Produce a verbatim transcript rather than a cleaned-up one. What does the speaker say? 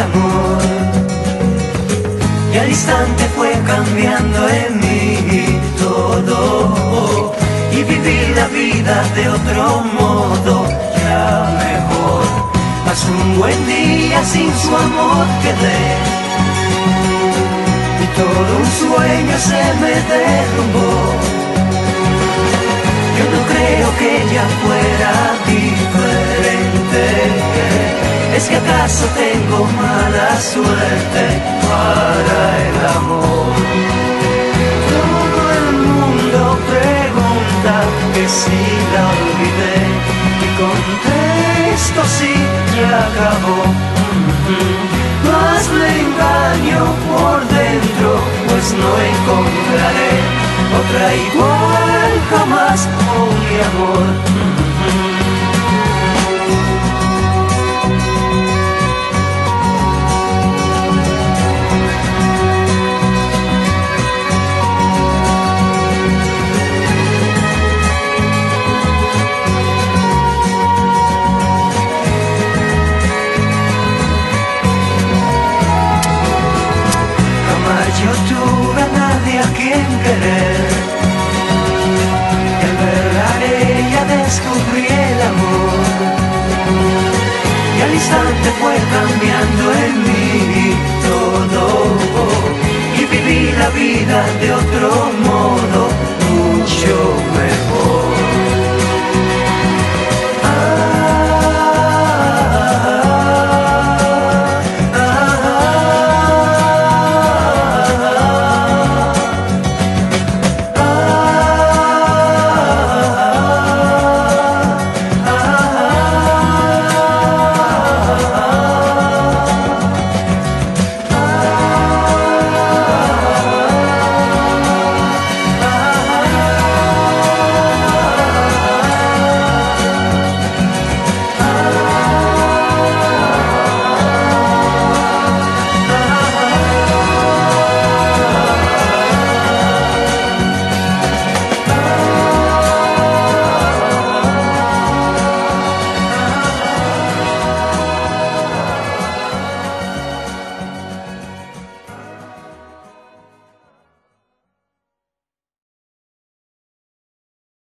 amor, y al instante fue cambiando en mí todo, y viví la vida de otro modo, ya mejor. Mas un buen día sin su amor quedé, y todo un sueño se me derrumbó. Yo no creo que ella fuera diferente. ¿Es que acaso tengo mala suerte para el amor? Todo el mundo pregunta que si la olvidé, y contesto sí, ya acabó. Mas le engaño por dentro, pues no encontraré otra igual jamás, oh mi amor. Yo tuve a nadie a quien querer, y al verla a ella descubrí el amor, y al instante fue cambiando